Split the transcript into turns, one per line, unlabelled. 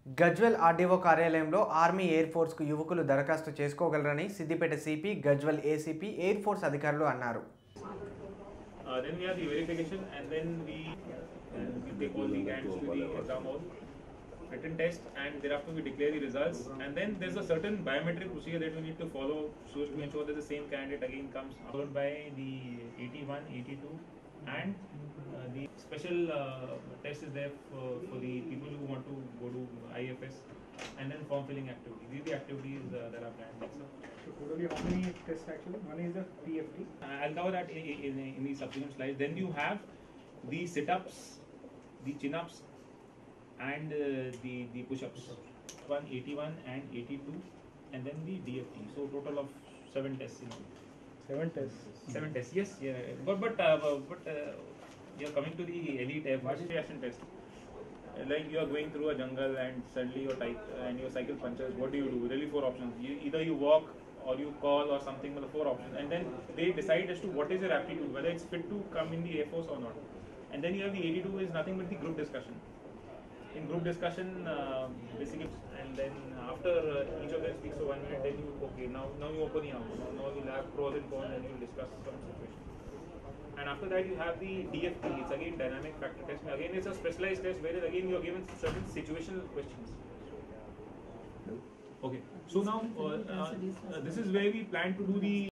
Gajwel RDO కార్యాలయంలో army air ఫోర్స్కు యువకులు దరఖాస్తు చేసుకోగలరని Siddipet CP Gajwel ACP air force అధికారులు అన్నారు.
Then we have the verification, and then we take all the candidates to the exam hall, written test, and thereafter we declare the results. And then there's a certain biometric procedure that we need to follow so as to ensure that the same candidate again comes, followed by the 81, 82, and the special test is there for the people who want to go to IFS, and then form filling activity. These are the activities that are planned.
So totally how many tests actually? One is the PFT.
I'll cover that in the subsequent slides. Then you have the sit-ups, the chin-ups, and the push-ups. 81 and 82, and then the DFT. So total of 7 tests.
7 tests.
7 tests. Yes. Yeah. But you're coming to the elite air force reaction test. Like you are going through a jungle and suddenly your and your cycle punctures. What do? Really 4 options. Either you walk or you call or something with the 4 options, and then they decide as to what is your aptitude, whether it's fit to come in the Air Force or not. And then you have the 82 is nothing but the group discussion. In group discussion, basically, and then after each of them speaks for 1 minute, then you now you open your mouth. Now you'll have pros and cons, and you'll discuss some situation. And after that you have the DFT. It's again dynamic factor test. Again it's a specialized test where again you are given certain situational questions. Okay. So now this is where we plan to do the